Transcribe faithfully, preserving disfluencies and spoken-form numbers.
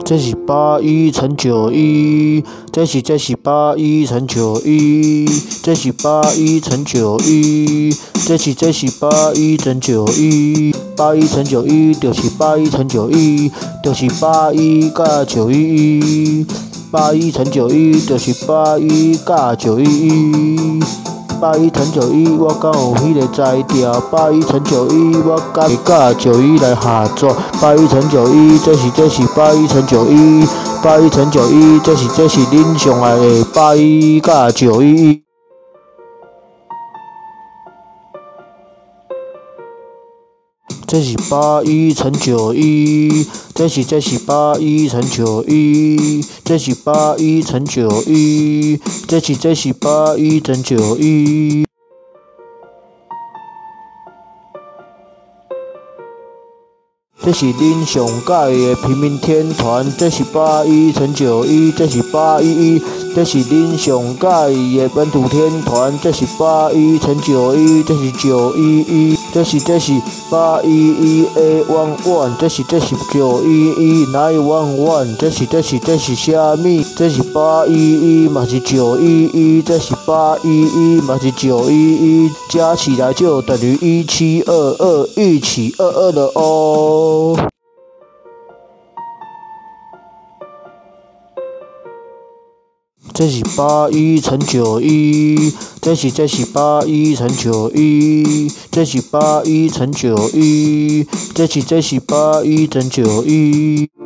这是八一乘九一，这是这是八一乘九一，这是八一乘九一，这是这是八一乘九一，八一乘九一就是八一乘九一，就是八一加九一一，八一乘九一就是八一加九一一。八一乘九一，我敢有迄个才调。八一乘九一，我敢会甲九一来合作。八一乘九一，这是这是八一乘九一，八一乘九一，这是这是恁上爱的八一甲九一一。这是八一乘九一，这是这是八一乘九一，这是八一乘九一，这是这是八一乘九一。这是恁上届的平民天团，这是八一乘九一，这是八一一，这是恁上届的本土天团，这是八一乘九一，这是九一一，这是这是八一一 A 弯弯，这是这是九一一哪有弯弯？这是这是这是虾米？这是八一一嘛是九一一，这是八一一嘛是九一一，加起来就等于一七二二，一起二二了哦。这是八一乘九一，这是这是八一乘九一，这是八一乘九一，这是这是八一乘九一。